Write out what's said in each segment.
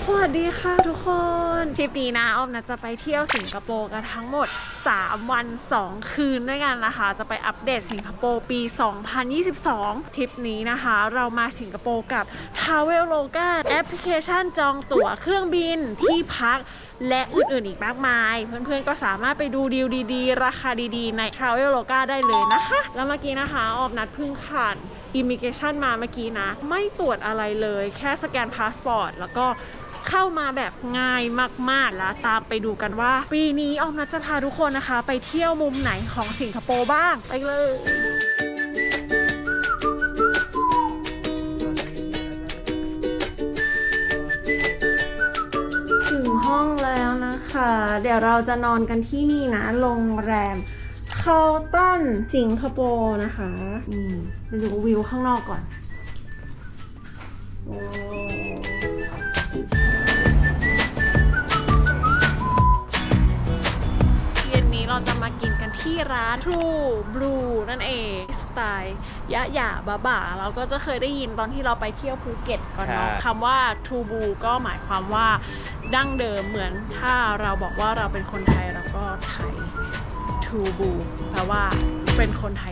สวัสดีค่ะทุกคนทริปนี้นะอ้อมนะจะไปเที่ยวสิงคโปร์กันทั้งหมด3 วัน 2 คืนด้วยกันนะคะจะไปอัปเดตสิงคโปร์ปี 2022 ทริปนี้นะคะเรามาสิงคโปร์กับ Traveloka แอปพลิเคชันจองตั๋วเครื่องบินที่พักและอื่นๆอีกมากมายเพื่อนๆก็สามารถไปดูดีลดีๆราคาดีๆใน Traveloka ได้เลยนะคะแล้วเมื่อกี้นะคะออมนัดเพิ่งผ่านอิมิเกชันมาเมื่อกี้นะไม่ตรวจอะไรเลยแค่สแกนพาสปอร์ตแล้วก็เข้ามาแบบง่ายมากๆแล้วตามไปดูกันว่าปีนี้ออมนัดจะพาทุกคนนะคะไปเที่ยวมุมไหนของสิงคโปร์บ้างไปเลยถึงห้องแล้วนะคะเดี๋ยวเราจะนอนกันที่นี่นะโรงแรมคาลตันสิงคโปร์นะคะไปดูวิวข้างนอกก่อนเย็นนี้เราจะมากินกันที่ร้าน True Blue นั่นเองสไตล์ยะหย่าบ้าๆเราก็จะเคยได้ยินตอนที่เราไปเที่ยวภูเก็ตก่อนเนาะคำว่า True Blue ก็หมายความว่าดั้งเดิมเหมือนถ้าเราบอกว่าเราเป็นคนไทยเราก็ไทยTrue Blue แปลว่าเป็นคนไทย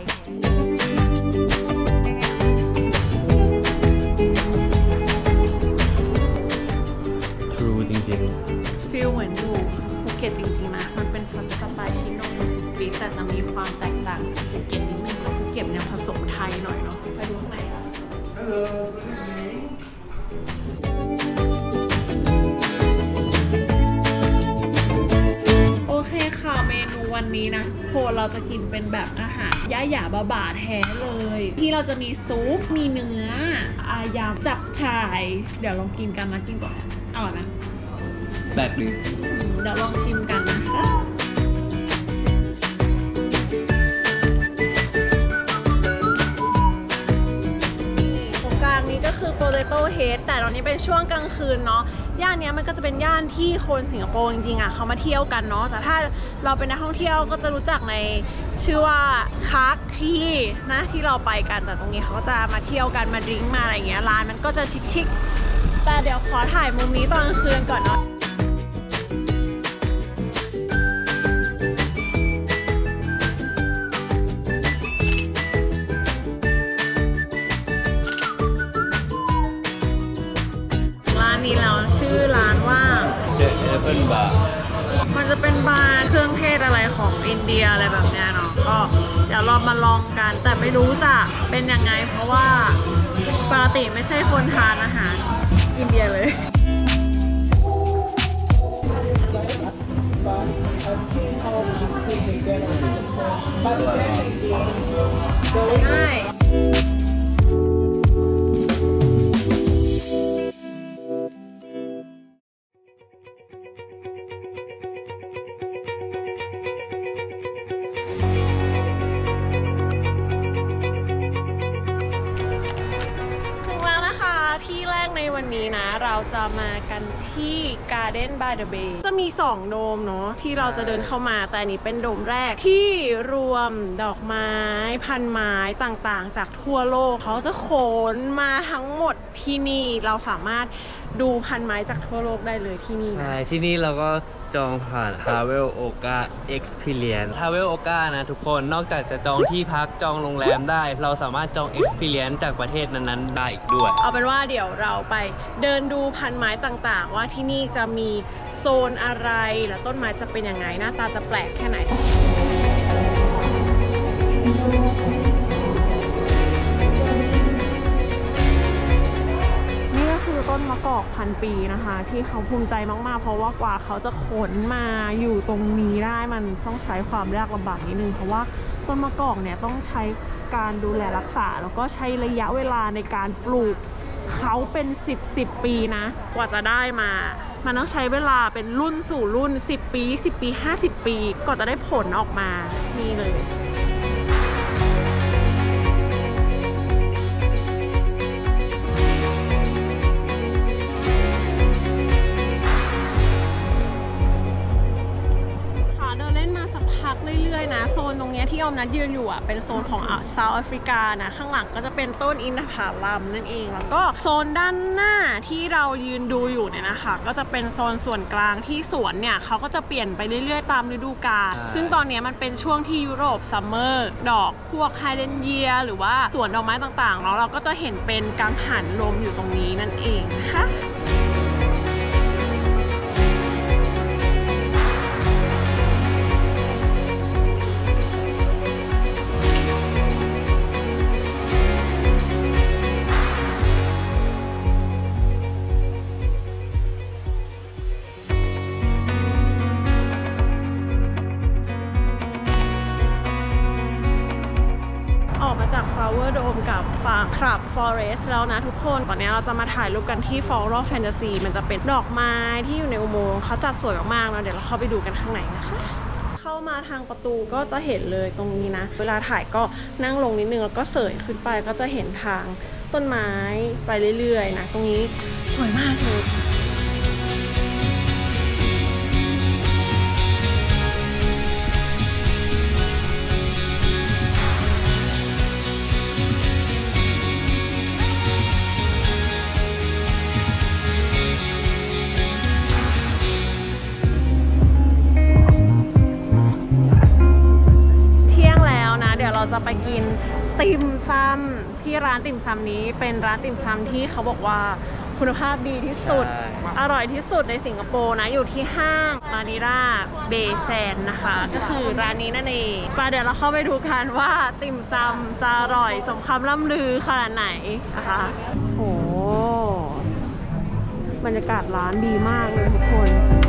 True จริงๆฟีลเหมือนอยู่ภูเก็ตจริงๆนะมันเป็นสไตล์ชิโนโมริแต่จะมีความแตกต่างจากภูเก็ตนิดนึงภูเก็ตเนี่ยผสมไทยหน่อยเนาะไปดูข้างในค่ะโอเคค่ะเมนูวันนี้นะโคเราจะกินเป็นแบบอาหารย่าหย่าบ้าๆแท้เลยที่เราจะมีซุปมีเนื้อยำจับฉ่ายเดี๋ยวลองกินกันนะกินก่อนอร่อยไหมแปลกดีเดี๋ยวลองชิมกันนะคะตรงกลางนี้ก็คือ Potato Head แต่ตอนนี้เป็นช่วงกลางคืนเนาะย่านนี้มันก็จะเป็นย่านที่คนสิงคโปร์จริงๆอ่ะเขามาเที่ยวกันเนาะแต่ถ้าเราเป็นนักท่องเที่ยวก็จะรู้จักในชื่อว่าคาร์ที่นะที่เราไปกันแต่ตรงนี้เขาจะมาเที่ยวกันมาดริ้งมาอะไรอย่างเงี้ยร้านมันก็จะชิคๆแต่เดี๋ยวขอถ่ายมุมนี้ตอนกลางคืนก่อนเนาะชื่อร้านว่า The Elephant Bar มันจะเป็นบาร์เครื่องเทศอะไรของอินเดียอะไรแบบนี้เนาะก็เดี๋ยวเรามาลองกันแต่ไม่รู้จะเป็นยังไงเพราะว่าปกติไม่ใช่คนทานอาหารอินเดียเลยง่ายที่แรกในวันนี้นะเราจะมากันที่ Garden by the Bay จะมี2โดมเนาะที่เราจะเดินเข้ามาแต่อันนี้เป็นโดมแรกที่รวมดอกไม้พันไม้ต่างๆจากทั่วโลกเขาจะขนมาทั้งหมดที่นี่เราสามารถดูพันไม้จากทั่วโลกได้เลยที่นี่ใช่ที่นี่เราก็จองผ่าน Traveloka Experience Traveloka นะทุกคนนอกจากจะจองที่พักจองโรงแรมได้เราสามารถจอง Experience จากประเทศนั้นๆได้อีกด้วยเอาเป็นว่าเดี๋ยวเราไปเดินดูพันไม้ต่างๆว่าที่นี่จะมีโซนอะไรและต้นไม้จะเป็นยังไงหน้าตาจะแปลกแค่ไหนต้นมะกอก1,000 ปีนะคะที่เขาภูมิใจมากๆเพราะว่ากว่าเขาจะขนมาอยู่ตรงนี้ได้มันต้องใช้ความยากลำบากนิดนึงเพราะว่าต้นมะกอกเนี่ยต้องใช้การดูแลรักษาแล้วก็ใช้ระยะเวลาในการปลูกเขาเป็น10 ปีนะกว่าจะได้มามันต้องใช้เวลาเป็นรุ่นสู่รุ่น10 ปี 20 ปี 50 ปีกว่าจะได้ผลออกมานี่เลยเรื่อยๆนะโซนตรงนี้ที่อมนัดยืนอยู่อ่ะเป็นโซนของเซาท์แอฟริกานะข้างหลังก็จะเป็นต้นอินทผลัมนั่นเองแล้วก็โซนด้านหน้าที่เรายืนดูอยู่เนี่ยนะคะก็จะเป็นโซนส่วนกลางที่สวนเนี่ยเขาก็จะเปลี่ยนไปเรื่อยๆตามฤดูกาลซึ่งตอนนี้มันเป็นช่วงที่ยุโรปซัมเมอร์ดอกพวกไฮเดรนเยียหรือว่าสวนดอกไม้ต่างๆแล้วเราก็จะเห็นเป็นกังหันลมอยู่ตรงนี้นั่นเองนะคะFlower Dome กับClub Forest แล้วนะทุกคนตอนนี้เราจะมาถ่ายรูปกันที่ Floral Fantasy มันจะเป็นดอกไม้ที่อยู่ในอุโมงค์เขาจัดสวยมากๆแล้วเดี๋ยวเราเข้าไปดูกันข้างในนะคะเข้ามาทางประตูก็จะเห็นเลยตรงนี้นะเวลาถ่ายก็นั่งลงนิดนึงแล้วก็เสยขึ้นไปก็จะเห็นทางต้นไม้ไปเรื่อยๆนะตรงนี้สวยมากเลยเราจะไปกินติ่มซำที่ร้านติ่มซำนี้เป็นร้านติ่มซำที่เขาบอกว่าคุณภาพดีที่สุดอร่อยที่สุดในสิงคโปร์นะอยู่ที่ห้างมานิราเบย์แซนนะคะก็คือร้านนี้นั่นเองเดี๋ยวเราเข้าไปดูกันว่าติ่มซำจะอร่อยสมคำล่ำลือขนาดไหนนะคะโอ้บรรยากาศร้านดีมากเลยทุกคน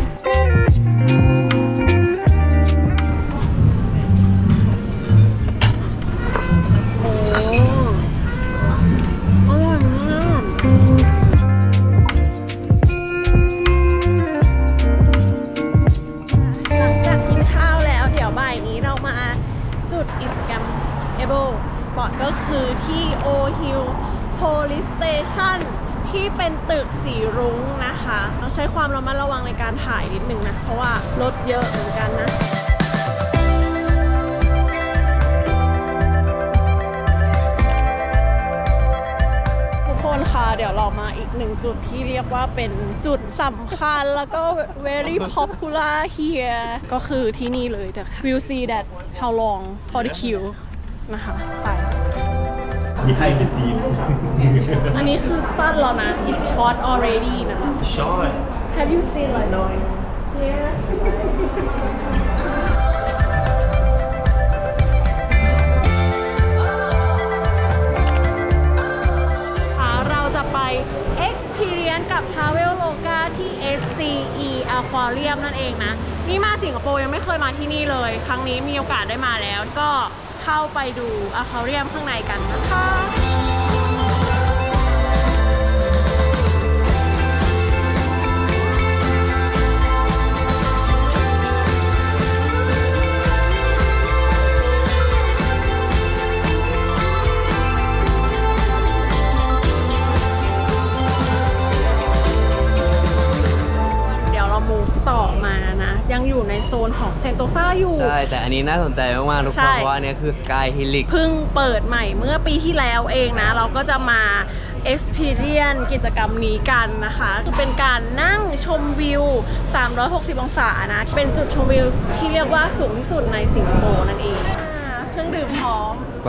ก็คือที่โอฮิล Police Station ที่เป็นตึกสีรุ้งนะคะต้องใช้ความระมัดระวังในการถ่ายนิดนึงนะเพราะว่ารถเยอะเหมือนกันนะทุกคนค่ะเดี๋ยวเรามาอีกหนึ่งจุดที่เรียกว่าเป็นจุดสำคัญแล้วก็ very popular here ก็คือที่นี่เลยแต่ we'll see that how long for the queueนะคะไป behind the scene อันนี้คือสั้นแล้วนะ it's short already นะคะ short have you seen like no yeah เราจะไป experience กับ Traveloka ที่ SCE Aquarium นั่นเองนะนี่มาสิงคโปร์ยังไม่เคยมาที่นี่เลยครั้งนี้มีโอกาสได้มาแล้วก็เข้าไปดูอควาเรียมข้างในกันนะคะต่อมานะยังอยู่ในโซนของเซนโตซาอยู่ใช่แต่อันนี้น่าสนใจมากๆทุกคนเพราะว่านี้คือ Sky Helix เพิ่งเปิดใหม่เมื่อปีที่แล้วเองนะเราก็จะมา experience กิจกรรมนี้กันนะคะคือเป็นการนั่งชมวิว360องศานะเป็นจุดชมวิวที่เรียกว่าสูงที่สุดในสิงคโปร์นั่นเองเครื่องดื่มพร้อมไป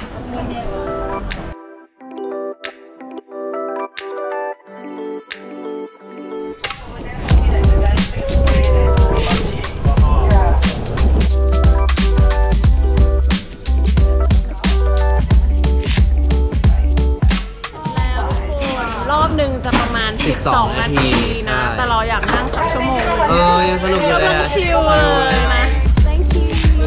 รอบหนึ่งจะประมาณ12 นาทีนะแต่เราอยากนั่งสักชั่วโมงยังสนุกอยู่เลยนะชิลเลยนะ Thank you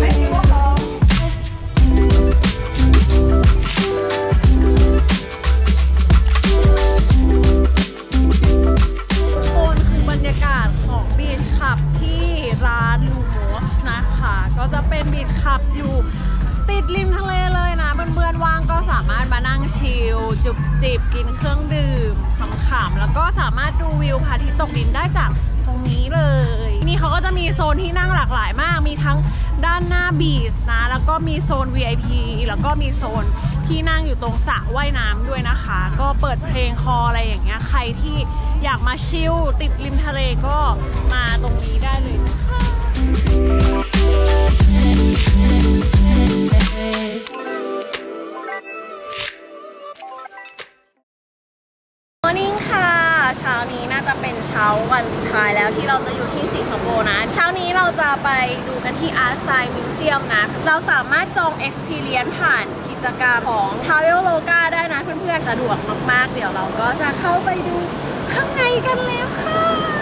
ทุกคนคือบรรยากาศของบีชคลับที่ร้านลูโมสนะคะก็จะเป็นบีชคลับอยู่ติดริมทะเลเลยนะเพื่อนๆว่างก็สาามารถมานั่งชิลจุบจิบกินเครื่องดื่มขำๆแล้วก็สามารถดูวิวพระอาทิตย์ตกดินได้จากตรงนี้เลยนี่เขาก็จะมีโซนที่นั่งหลากหลายมากมีทั้งด้านหน้าบีชนะแล้วก็มีโซน VIP แล้วก็มีโซนที่นั่งอยู่ตรงสระว่ายน้ำด้วยนะคะก็เปิดเพลงคออะไรอย่างเงี้ยใครที่อยากมาชิลติดริมทะเลก็มาตรงนี้ได้เลยนะคะเช้านี้น่าจะเป็นเช้าวันสุดท้ายแล้วที่เราจะอยู่ที่สิงคโปร์นะเช้านี้เราจะไปดูกันที่ Art Science Museum นะเราสามารถจอง Experience ผ่านกิจกรรมของ Traveloka ได้นะเพื่อนๆสะดวกมากๆเดี๋ยวเราก็จะเข้าไปดูข้างในกันแล้วค่ะ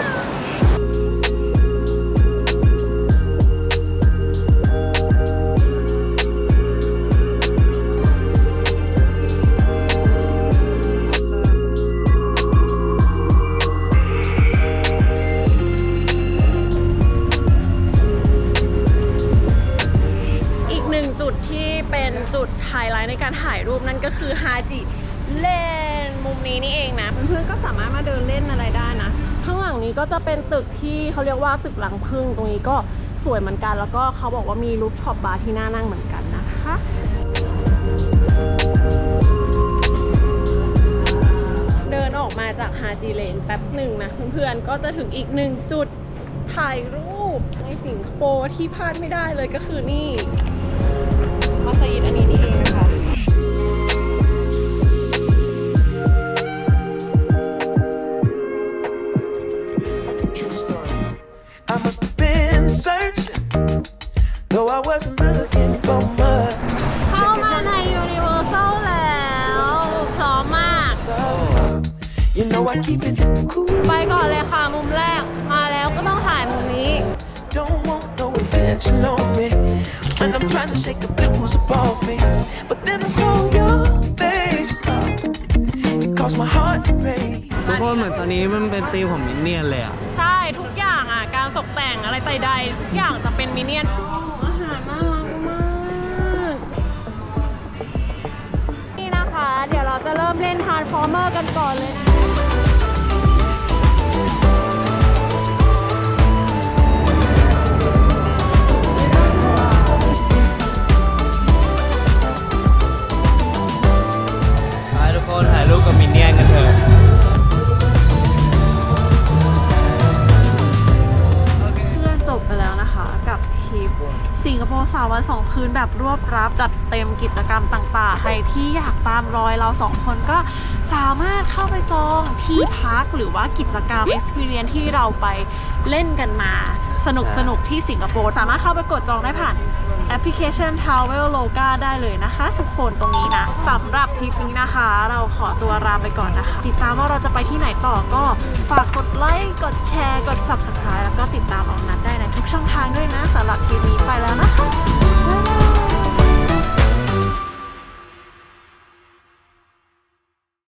จุดไฮไลท์ในการถ่ายรูปนั่นก็คือฮาจิเลนมุมนี้นี่เองนะเพื่อนๆก็สามารถมาเดินเล่นอะไรได้นะข้างหลังนี้ก็จะเป็นตึกที่เขาเรียกว่าตึกหลังพึ่งตรงนี้ก็สวยเหมือนกันแล้วก็เขาบอกว่ามีรูฟท็อปบาร์ที่น่านั่งเหมือนกันนะคะเดินออกมาจากฮาจิเลนแป๊บหนึ่งนะเพื่อนๆก็จะถึงอีกหนึ่งจุดถ่ายรูปในสิงคโปร์ที่พลาดไม่ได้เลยก็คือนี่มัสยิดอันนี้นี่เองนะคะ I must have been searching, though I wasn't looking for much. เข้ามาใน Universal แล้วพร้อมมาก You know I keep it cool. ไปก่อนเลยค่ะมุมแรกมาแล้วก็ต้องถ่ายมุมนี้ Don't want no attention on me when I'm trying to shake the blues up off me. But then I saw your face, it caused my heart to race. ทุกคนเหมือนตอนนี้มันเป็นธีมของมินเนี่ยนเลยอ่ะใช่ทุกอย่างอ่ะการตกแต่งอะไรใดๆทุกอย่างจะเป็นมินเนี่ยนอาหารน่ารักมากนี่นะคะเดี๋ยวเราจะเริ่มเล่น Transformer กันก่อนเลยนะทุกคนถ่ายรูปกับมินเนี่ยนกันเถอะเพื่อนจบไปแล้วนะคะกับทริปสิงคโปร์3 วัน 2 คืนแบบรวบรัดจัดเต็มกิจกรรมต่างๆใครที่อยากตามรอยเรา2 คนก็สามารถเข้าไปจองที่พักหรือว่ากิจกรรม Experience ที่เราไปเล่นกันมาสนุกที่สิงคโปร์สามารถเข้าไปกดจองได้ผ่านแอปพลิเคชัน Traveloka ได้เลยนะคะทุกคนตรงนี้นะสำหรับทริปนี้นะคะเราขอตัวลาไปก่อนนะคะติดตามว่าเราจะไปที่ไหนต่อก็ฝากกดไลค์กดแชร์กด Subscribe แล้วก็ติดตามออกนัดได้ในทุกช่องทางด้วยนะสำหรับทริป